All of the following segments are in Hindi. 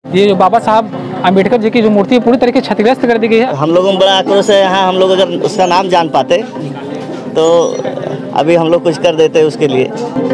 ये जो बाबा साहब अम्बेडकर जी की जो मूर्ति है पूरी तरीके से क्षतिग्रस्त कर दी गई है। हम लोगों में बड़ा आक्रोश है। यहाँ हम लोग अगर उसका नाम जान पाते तो अभी हम लोग कुछ कर देते उसके लिए।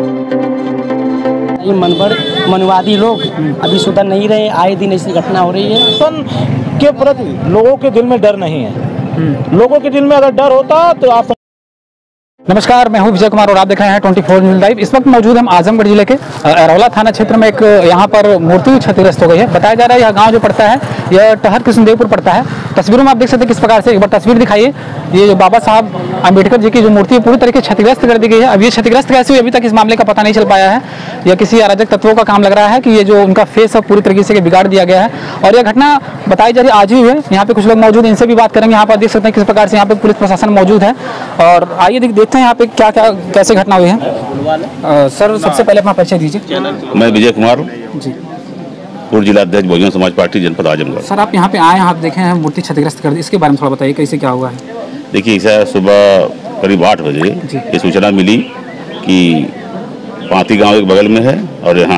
ये मनवादी लोग अभी सुधर नहीं रहे, आए दिन ऐसी घटना हो रही है। सन के प्रति लोगों के दिल में डर नहीं है। लोगों के दिल में अगर डर होता तो आप। नमस्कार, मैं हूं विजय कुमार और आप देख रहे हैं 24 न्यूज़ लाइव। इस वक्त मौजूद हम आजमगढ़ जिले के अरौला थाना क्षेत्र में। एक यहां पर मूर्ति क्षतिग्रस्त हो गई है। बताया जा रहा है यह गांव जो पड़ता है यह टहर कृष्णदेवपुर पड़ता है। तस्वीरों में आप देख सकते हैं किस प्रकार से, एक बार तस्वीर दिखाइए। ये जो बाबा साहब अम्बेडकर जी की जो मूर्ति है पूरी तरीके से क्षतिग्रस्त कर दी गई है। अब ये क्षतिग्रस्त कैसे हुई अभी तक इस मामले का पता नहीं चल पाया है। यह किसी अराजक तत्वों का काम लग रहा है कि ये जो उनका फेस है पूरी तरीके से बिगाड़ दिया गया है। और यह घटना बताई जा रही है आज ही हुई है। यहाँ पे कुछ लोग मौजूद हैं, इनसे भी बात करेंगे। यहाँ पर देख सकते हैं किस प्रकार से यहाँ पे पुलिस प्रशासन मौजूद है। और आइए देखते हैं यहाँ पे क्या क्या कैसे घटना हुई है। सर, सबसे पहले अपना परिचय दीजिए। मैं विजय कुमार जी, पूर्व जिला अध्यक्ष बहुजन समाज पार्टी जनपद आजमगढ़। सर, आप यहाँ पे आए हैं, आप देखे हैं मूर्ति क्षतिग्रस्त कर दी, इसके बारे में थोड़ा बताइए कैसे क्या हुआ है। देखिए, ऐसा सुबह करीब 8 बजे ये सूचना मिली कि पांती गांव एक बगल में है और यहाँ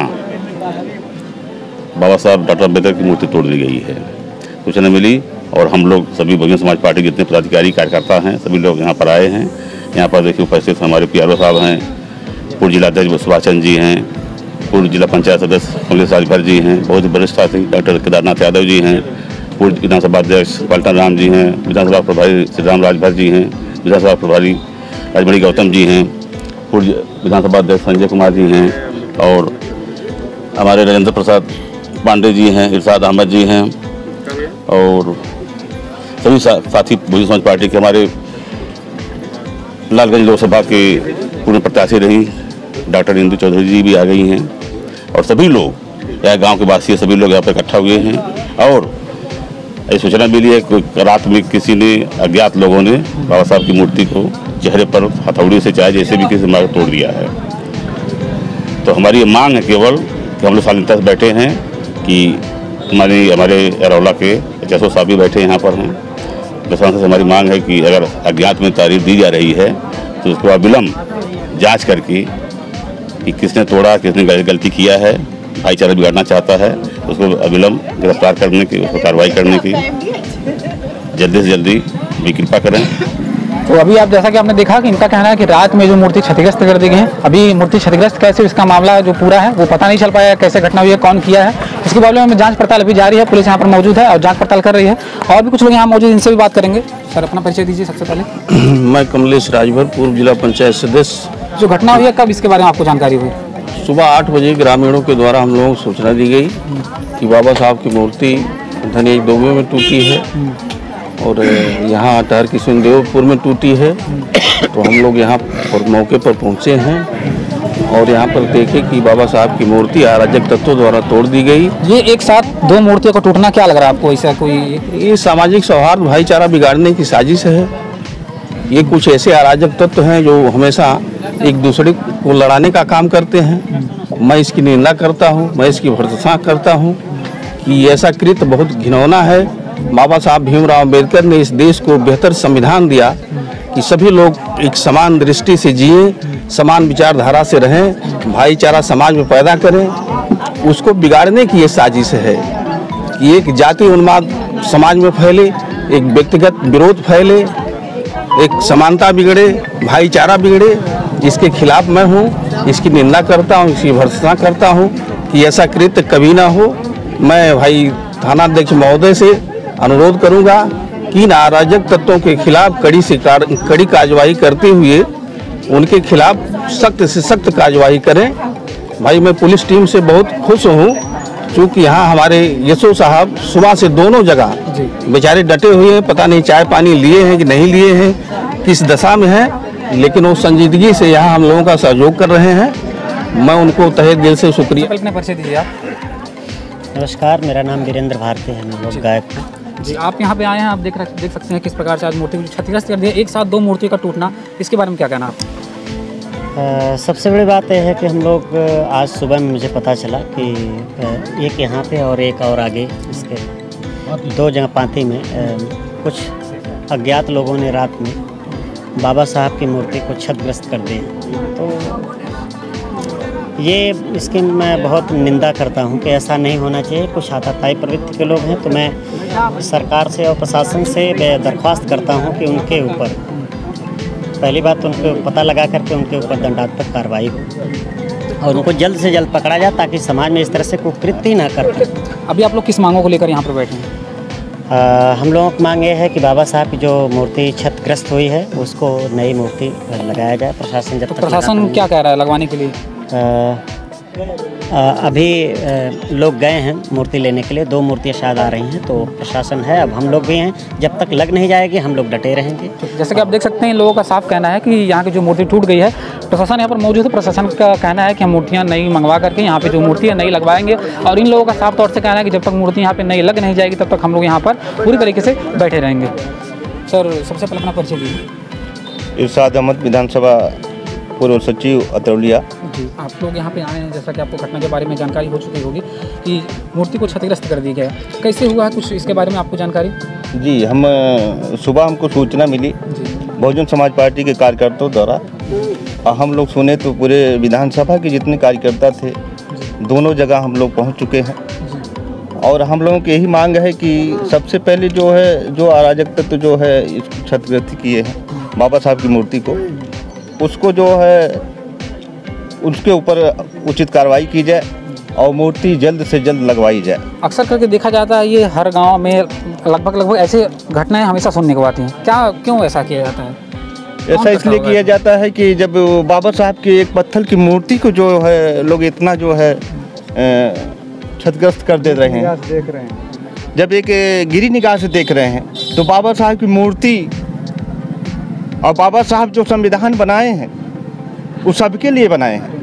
बाबा साहब डॉक्टर अम्बेडकर की मूर्ति तोड़ दी गई है। सूचना मिली और हम लोग सभी बहुजन समाज पार्टी जितने पदाधिकारी कार्यकर्ता हैं सभी लोग यहाँ पर आए हैं। यहाँ पर देखिए उपस्थित हमारे PRO साहब हैं, पूर्व जिला अध्यक्ष सुभाष चंद्र जी हैं, पूर्व जिला पंचायत सदस्य कमलेश राजभर जी हैं, बहुत ही वरिष्ठ साथी डॉक्टर केदारनाथ यादव जी हैं, पूर्व विधानसभा अध्यक्ष पलटन राम जी हैं, विधानसभा प्रभारी श्री राम राजभर जी हैं, विधानसभा प्रभारी राजमणि गौतम जी हैं, पूर्व विधानसभा अध्यक्ष संजय कुमार जी हैं और हमारे राजेंद्र प्रसाद पांडे जी हैं, इरशाद अहमद जी हैं और सभी साथी बहुजन समाज पार्टी के हमारे लालगंज लोकसभा के पूर्ण प्रत्याशी रही डॉक्टर इंदु चौधरी जी भी आ गई हैं और सभी लोग यहाँ गांव के वासी सभी लोग यहाँ पर इकट्ठा हुए हैं। और ये सूचना मिली है कि रात में किसी ने अज्ञात लोगों ने बाबा साहब की मूर्ति को चेहरे पर हथौड़ी से चाहे जैसे भी किसी मार्ग तोड़ दिया है। तो हमारी ये मांग है केवल कि हम लोग शालीनता से बैठे हैं कि हमारे अरौला के HSO साहब भी बैठे यहाँ पर हैं। प्रशासन से हमारी मांग है कि अगर अज्ञात में तारीफ दी जा रही है तो उसको अविलंब जांच करके कि किसने तोड़ा, किसने गलती किया है, भाईचारा बिगाड़ना चाहता है, उसको अविलंब गिरफ्तार करने की, उसको कार्रवाई करने की जल्दी से जल्दी भी कृपा करें। तो अभी आप जैसा कि आपने देखा कि इनका कहना है कि रात में जो मूर्ति क्षतिग्रस्त कर दी गई है, अभी मूर्ति क्षतिग्रस्त कैसे इसका मामला जो पूरा है वो पता नहीं चल पाया, कैसे घटना हुई है, कौन किया है, इसके बारे में जांच पड़ताल अभी जारी है। पुलिस यहाँ पर मौजूद है और जांच पड़ताल कर रही है। और भी कुछ लोग यहाँ मौजूद, इनसे भी बात करेंगे। सर, अपना परिचय दीजिए सबसे पहले। मैं कमलेश राजभर, पूर्व जिला पंचायत सदस्य। जो घटना हुई है कब इसके बारे में आपको जानकारी हुई? सुबह 8 बजे ग्रामीणों के द्वारा हम लोगों को सूचना दी गई कि बाबा साहब की मूर्ति धनिया दोबे में टूटी है और यहाँ टहर कृष्णदेवपुर में टूटी है। तो हम लोग यहाँ पर मौके पर पहुँचे हैं और यहाँ पर देखे कि बाबा साहब की मूर्ति अराजक तत्वों द्वारा तोड़ दी गई। ये एक साथ दो मूर्तियों को टूटना क्या लग रहा है आपको? ऐसा कोई ये सामाजिक सौहार्द भाईचारा बिगाड़ने की साजिश है। ये कुछ ऐसे अराजक तत्व हैं जो हमेशा एक दूसरे को लड़ाने का काम करते हैं। मैं इसकी निंदा करता हूँ, मैं इसकी भर्त्सना करता हूँ कि ऐसा कृत्य बहुत घिनौना है। बाबा साहब भीमराव अम्बेडकर ने इस देश को बेहतर संविधान दिया कि सभी लोग एक समान दृष्टि से जिए, समान विचारधारा से रहें, भाईचारा समाज में पैदा करें। उसको बिगाड़ने की ये साजिश है कि एक जाति उन्माद समाज में फैले, एक व्यक्तिगत विरोध फैले, एक समानता बिगड़े, भाईचारा बिगड़े। इसके खिलाफ मैं हूँ, इसकी निंदा करता हूँ, इसकी भर्त्सना करता हूँ कि ऐसा कृत्य कभी ना हो। मैं भाई थानाध्यक्ष महोदय से अनुरोध करूँगा कि इन अराजक तत्वों के खिलाफ कड़ी कार्रवाई करते हुए उनके खिलाफ सख्त से सख्त कार्रवाई करें। भाई, मैं पुलिस टीम से बहुत खुश हूँ क्योंकि यहाँ हमारे HSO साहब सुबह से दोनों जगह बेचारे डटे हुए हैं। पता नहीं चाय पानी लिए हैं कि नहीं लिए हैं, किस दशा में हैं, लेकिन वो संजीदगी से यहाँ हम लोगों का सहयोग कर रहे हैं। मैं उनको तहे दिल से शुक्रिया। अपना परिचय दीजिए आप। नमस्कार, मेरा नाम वीरेंद्र भारती है, मैं लोग गायक हूँ जी। आप यहाँ पे आए हैं, आप देख सकते हैं किस प्रकार से आज मूर्ति क्षतिग्रस्त कर दिया, एक साथ दो मूर्ति का टूटना, इसके बारे में क्या कहना आप? सबसे बड़ी बात यह है कि हम लोग आज सुबह में मुझे पता चला कि एक यहाँ पे और एक और आगे इसके 2 जगह पांती में कुछ अज्ञात लोगों ने रात में बाबा साहब की मूर्ति को क्षतिग्रस्त कर दिया। तो ये इसकी मैं बहुत निंदा करता हूँ कि ऐसा नहीं होना चाहिए। कुछ आतताई प्रवृत्ति के लोग हैं, तो मैं सरकार से और प्रशासन से दरख्वास्त करता हूँ कि उनके ऊपर पहली बात उनको पता लगा करके उनके ऊपर दंडात्मक कार्रवाई हो और उनको जल्द से जल्द पकड़ा जाए, ताकि समाज में इस तरह से कुकृत्य ना कर पाए। अभी आप लोग किस मांगों को लेकर यहाँ पर बैठे हैं? हम लोगों की मांग ये है कि बाबा साहब की जो मूर्ति क्षतिग्रस्त हुई है उसको नई मूर्ति लगाया जाए। प्रशासन जब तक प्रशासन क्या कह रहा है लगवाने के लिए? अभी लोग गए हैं मूर्ति लेने के लिए, 2 मूर्तियाँ शायद आ रही हैं, तो प्रशासन है, अब हम लोग भी हैं। जब तक लग नहीं जाएगी हम लोग डटे रहेंगे। जैसे कि आप देख सकते हैं लोगों का साफ कहना है कि यहाँ की जो मूर्ति टूट गई है, प्रशासन यहाँ पर मौजूद है, प्रशासन का कहना है कि हम मूर्तियाँ नई मंगवा करके यहाँ पे जो मूर्ति है नई लगवाएंगे। और इन लोगों का साफ तौर से कहना है कि जब तक मूर्ति यहाँ पे नई लग नहीं जाएगी तब तक हम लोग यहाँ पर पूरी तरीके से बैठे रहेंगे। सर, सबसे पहले अपना परिचय दीजिए। इरशाद अहमद, विधानसभा पूर्व सचिव अतरौलिया। जी, आप लोग यहाँ पे आए हैं, जैसा कि आपको घटना के बारे में जानकारी हो चुकी होगी कि मूर्ति को क्षतिग्रस्त कर दी गया है। कैसे हुआ है, कुछ इसके बारे में आपको जानकारी? जी, हम सुबह हमको सूचना मिली बहुजन समाज पार्टी के कार्यकर्ताओं द्वारा, और हम लोग सुने तो पूरे विधानसभा के जितने कार्यकर्ता थे दोनों जगह हम लोग पहुँच चुके हैं। और हम लोगों की यही मांग है कि सबसे पहले जो है, जो अराजक तत्व जो है क्षतिग्रस्त किए हैं बाबा साहब की मूर्ति को, उसको जो है उसके ऊपर उचित कार्रवाई की जाए और मूर्ति जल्द से जल्द लगवाई जाए। अक्सर करके देखा जाता है ये हर गांव में लगभग ऐसे घटनाएं हमेशा सुनने को आती हैं। क्यों ऐसा किया जाता है? ऐसा इसलिए किया जाता है कि जब बाबा साहब की एक पत्थर की मूर्ति को जो है लोग इतना जो है क्षतिग्रस्त कर दे रहे हैं, देख रहे हैं, जब एक गिरी निगाह से देख रहे हैं, तो बाबा साहब की मूर्ति और बाबा साहब जो संविधान बनाए हैं वो सबके लिए बनाए हैं।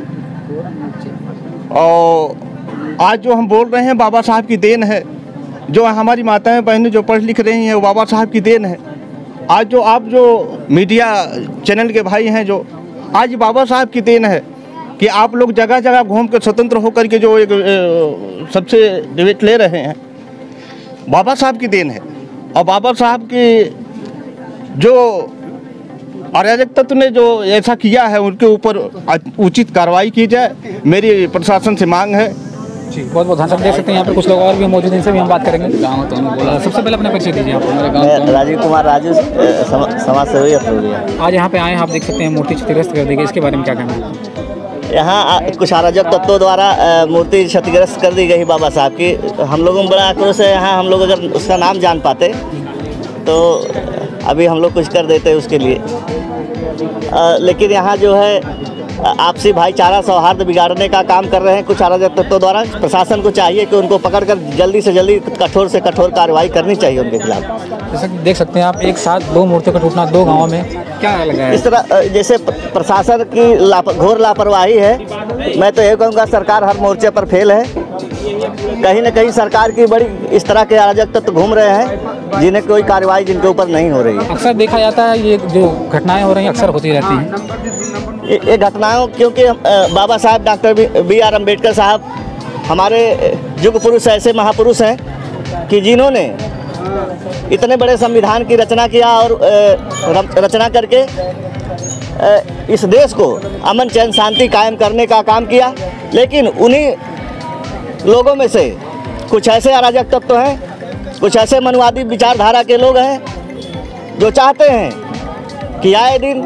और आज जो हम बोल रहे हैं बाबा साहब की देन है, जो हमारी माताएं बहनें जो पढ़ लिख रही हैं वो बाबा साहब की देन है। आज जो आप जो मीडिया चैनल के भाई हैं, जो आज बाबा साहब की देन है कि आप लोग जगह जगह घूम कर स्वतंत्र होकर के जो एक सबसे डिबेट ले रहे हैं, बाबा साहब की देन है। और बाबा साहब की जो अराजक तत्व ने जो ऐसा किया है उनके ऊपर उचित कार्रवाई की जाए, मेरी प्रशासन से मांग है। जी, बहुत बहुत धन्यवाद। देख सकते हैं यहाँ पे कुछ लोग और भी मौजूद हैं, इनसे भी हम बात करेंगे। सबसे पहले अपना परिचय दीजिए आप। मैं राजीव कुमार राजू, समाज सेवी अतरौलिया। आज यहाँ पे आए हैं, आप देख सकते हैं मूर्ति क्षतिग्रस्त कर दी गई, इसके बारे में क्या कहना है? यहाँ कुछ अराजक तत्वों द्वारा मूर्ति क्षतिग्रस्त कर दी गई बाबा साहब की। हम लोगों में बड़ा आक्रोश है। यहाँ हम लोग अगर उसका नाम जान पाते तो अभी हम लोग कुछ कर देते उसके लिए। लेकिन यहाँ जो है आपसी भाईचारा सौहार्द बिगाड़ने का काम कर रहे हैं कुछ अराजक तत्वों द्वारा। प्रशासन को चाहिए कि उनको पकड़कर जल्दी से जल्दी कठोर से कठोर कार्रवाई करनी चाहिए उनके खिलाफ। जैसे देख सकते हैं आप, एक साथ 2 मूर्तियों का टूटना 2 गाँव में, क्या लगा है? इस तरह जैसे प्रशासन की घोर लापरवाही है। मैं तो ये कहूँगा सरकार हर मोर्चे पर फेल है। कहीं न कहीं सरकार की बड़ी इस तरह के अराजक तत्व घूम रहे हैं जिन्हें कोई कार्रवाई जिनके ऊपर नहीं हो रही है। अक्सर देखा जाता है ये जो घटनाएं हो रही हैं अक्सर होती रहती हैं ये घटनाओं, क्योंकि बाबा साहब डॉक्टर B.R. अम्बेडकर साहब हमारे युग पुरुष ऐसे महापुरुष हैं कि जिन्होंने इतने बड़े संविधान की रचना किया और रचना करके इस देश को अमन चैन शांति कायम करने का काम किया। लेकिन उन्हीं लोगों में से कुछ ऐसे अराजक तत्व हैं, कुछ ऐसे मनुवादी विचारधारा के लोग हैं जो चाहते हैं कि आए दिन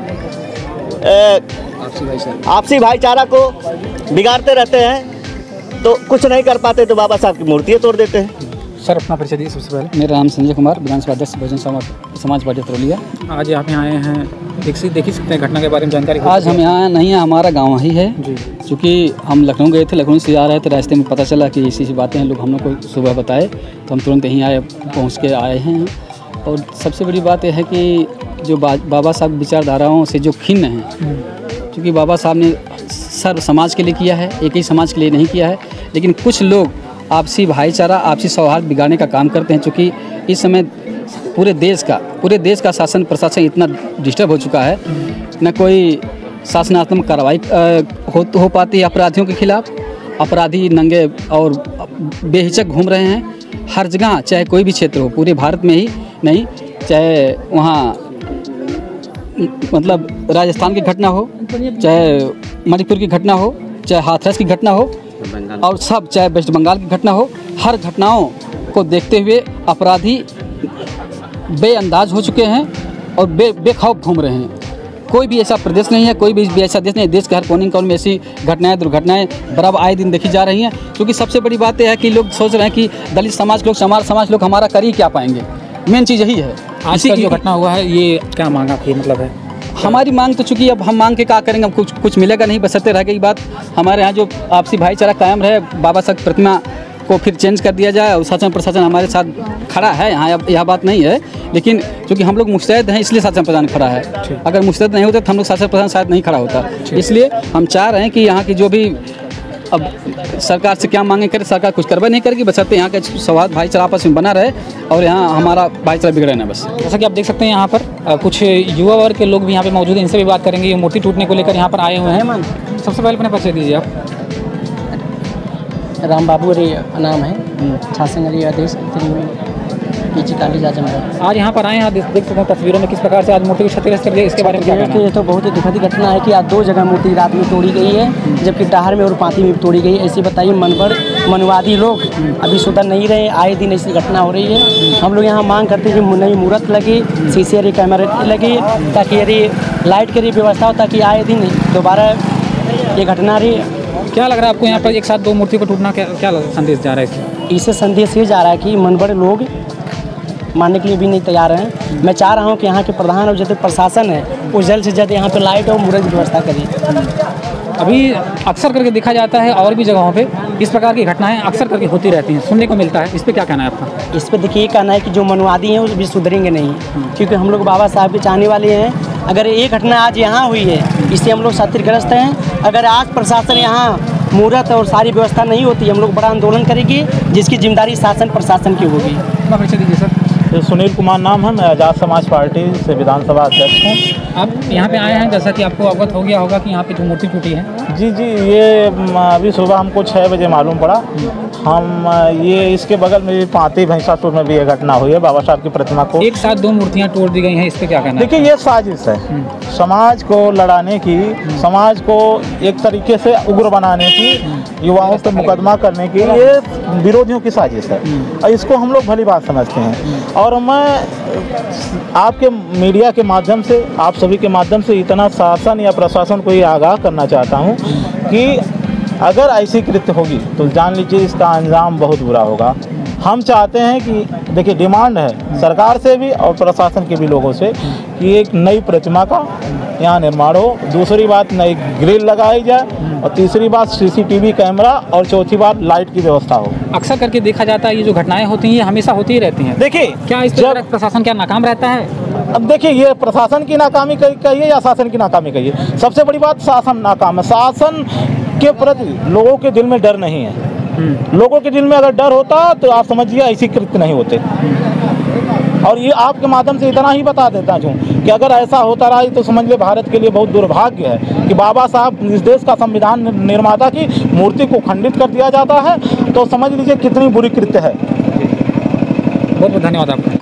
आपसी भाईचारा को बिगाड़ते रहते हैं, तो कुछ नहीं कर पाते तो बाबा साहब की मूर्तियाँ तोड़ देते हैं। सर, अपना परिचय दीजिए सबसे पहले। मेरा नाम संजय कुमार, विधानसभा अध्यक्ष बहुजन समाज पार्टी अतरौलिया। आज यहाँ पे आए हैं, देख ही सकते हैं घटना के बारे में जानकारी। आज हम यहाँ नहीं है, हमारा गांव ही है। क्योंकि हम लखनऊ गए थे, लखनऊ से आ रहे थे, रास्ते में पता चला कि ऐसी बातें हैं, लोग हम लोग को सुबह बताए तो हम तुरंत यहीं आए, पहुँच के आए हैं। और सबसे बड़ी बात यह है कि जो बाबा साहब विचारधाराओं से जो खिन्न हैं, क्योंकि बाबा साहब ने सर्व समाज के लिए किया है, एक ही समाज के लिए नहीं किया है। लेकिन कुछ लोग आपसी भाईचारा, आपसी सौहार्द बिगाड़ने का काम करते हैं। क्योंकि इस समय पूरे देश का शासन प्रशासन इतना डिस्टर्ब हो चुका है, न कोई शासनात्मक कार्रवाई हो पाती है अपराधियों के खिलाफ। अपराधी नंगे और बेहिचक घूम रहे हैं हर जगह, चाहे कोई भी क्षेत्र हो, पूरे भारत में ही नहीं, चाहे वहाँ मतलब राजस्थान की घटना हो, चाहे मणिपुर की घटना हो, चाहे हाथरस की घटना हो और सब, चाहे वेस्ट बंगाल की घटना हो, हर घटनाओं को देखते हुए अपराधी बेअंदाज हो चुके हैं और बेखौफ घूम रहे हैं। कोई भी ऐसा प्रदेश नहीं है, कोई भी ऐसा देश नहीं है, देश के हर कोने कोने में ऐसी घटनाएं, दुर्घटनाएं बराबर आए दिन देखी जा रही हैं। क्योंकि सबसे बड़ी बात यह है कि लोग सोच रहे हैं कि दलित समाज लोग, समाज लोग हमारा कर ही क्या पाएंगे। मेन चीज़ यही है। आज का जो घटना हुआ है, ये क्या मांग आपकी मतलब है? हमारी मांग तो चूँकि अब हम मांग के क्या करेंगे, अब कुछ मिलेगा नहीं, बसते रह गई बात। हमारे यहाँ जो आपसी भाईचारा कायम रहे, बाबा साहब प्रतिमा को फिर चेंज कर दिया जाए और शासन प्रशासन हमारे साथ खड़ा है। यहाँ यह बात नहीं है, लेकिन क्योंकि हम लोग मुस्तैद हैं इसलिए शासन प्रशासन खड़ा है। अगर मुस्तैद नहीं होता तो हम लोग शासन प्रशासन शायद नहीं खड़ा होता। इसलिए हम चाह रहे हैं कि यहाँ की जो भी, अब सरकार से क्या मांगे करे, सरकार कुछ करवा नहीं करेगी, बशर्ते यहाँ का सौहार्द भाईचारा आपस में बना रहे और यहाँ हमारा भाईचारा बिगड़े ना बस। जैसा कि आप देख सकते हैं यहाँ पर कुछ युवा वर्ग के लोग भी यहाँ पे मौजूद हैं, इनसे भी बात करेंगे। ये मूर्ति टूटने को लेकर यहाँ पर आए हुए हैं। सबसे पहले अपने परिचय दीजिए आप। राम बाबू रे नाम है, छासंगरी आदेश पीजी कॉलेज आजमगढ़। आज यहाँ पर आए हैं, देख सकते हैं तस्वीरों में किस प्रकार से आज मूर्ति को क्षतिग्रस्त कर दिया, इसके बारे में क्या कहना है? ये तो बहुत ही दुखद घटना है कि आज 2 जगह मूर्ति रात में तोड़ी गई है, जबकि डहार में और पाती में भी तोड़ी गई है। ऐसी बताइए, मनवादी लोग अभी सुधर नहीं रहे, आए दिन ऐसी घटना हो रही है। हम लोग यहाँ मांग करते हैं कि नई मूर्त लगी, CCTV कैमरे लगी, ताकि यदि लाइट की व्यवस्था हो, ताकि आए दिन दोबारा ये घटना रही। क्या लग रहा है आपको यहाँ पर एक साथ 2 मूर्ति को टूटना क्या संदेश जा रहा है? इससे संदेश ये जा रहा है कि मनबड़ लोग मानने के लिए भी नहीं तैयार हैं। मैं चाह रहा हूँ कि यहाँ के प्रधान और जो प्रशासन है वो जल्द से जल्द यहाँ पे लाइट और मूर्त की व्यवस्था करें। अभी अक्सर करके देखा जाता है और भी जगहों पे इस प्रकार की घटनाएं अक्सर करके होती रहती हैं, सुनने को मिलता है। इस पर क्या कहना है आपका? इस पर देखिए, ये कहना है कि जो मनवादी हैं वो भी सुधरेंगे नहीं, क्योंकि हम लोग बाबा साहब के चाहने वाले हैं। अगर ये घटना आज यहाँ हुई है, इससे हम लोग क्षतिग्रस्त हैं। अगर आज प्रशासन यहाँ मूर्त और सारी व्यवस्था नहीं होती, हम लोग बड़ा आंदोलन करेंगे, जिसकी जिम्मेदारी शासन प्रशासन की होगी। परिचय दीजिए सर। सुनील कुमार नाम है, मैं आज़ाद समाज पार्टी से विधानसभा अध्यक्ष हूँ। आप यहाँ पे आए हैं, जैसा कि आपको अवगत हो गया होगा कि यहाँ पे जो मूर्ति टूटी है। जी, ये अभी सुबह हमको 6 बजे मालूम पड़ा। हम ये इसके बगल में भी पाती भैंसासुर में भी ये घटना हुई है। बाबा साहब की प्रतिमा को एक साथ 2 मूर्तियाँ तोड़ दी गई हैं, इस पर क्या कहना है? देखिए, ये साजिश है समाज को लड़ाने की, समाज को एक तरीके से उग्र बनाने की, युवाओं पर मुकदमा करने की, ये विरोधियों की साजिश है और इसको हम लोग भली बात समझते हैं। और मैं आपके मीडिया के माध्यम से, आप सभी के माध्यम से इतना शासन या प्रशासन को ये आगाह करना चाहता हूँ कि अगर ऐसी कृत्य होगी तो जान लीजिए इसका अंजाम बहुत बुरा होगा। हम चाहते हैं कि देखिए, डिमांड है सरकार से भी और प्रशासन के भी लोगों से कि एक नई प्रतिमा का यहाँ निर्माण हो, दूसरी बात नई ग्रिल लगाई जाए, और तीसरी बात CCTV कैमरा, और चौथी बात लाइट की व्यवस्था हो। अक्सर करके देखा जाता है ये जो घटनाएं होती हैं ये हमेशा होती ही रहती हैं। देखिए, क्या इस पर प्रशासन क्या नाकाम रहता है? अब देखिए, ये प्रशासन की नाकामी कहिए या शासन की नाकामी कहिए, सबसे बड़ी बात शासन नाकाम है। शासन के प्रति लोगों के दिल में डर नहीं है। लोगों के दिल में अगर डर होता तो आप समझिए ऐसी कृत्य नहीं होते। और ये आपके माध्यम से इतना ही बता देता हूँ कि अगर ऐसा होता रहा तो समझ ले भारत के लिए बहुत दुर्भाग्य है कि बाबा साहब इस देश का संविधान निर्माता की मूर्ति को खंडित कर दिया जाता है, तो समझ लीजिए कितनी बुरी कृत्य है। बहुत बहुत धन्यवाद आपका।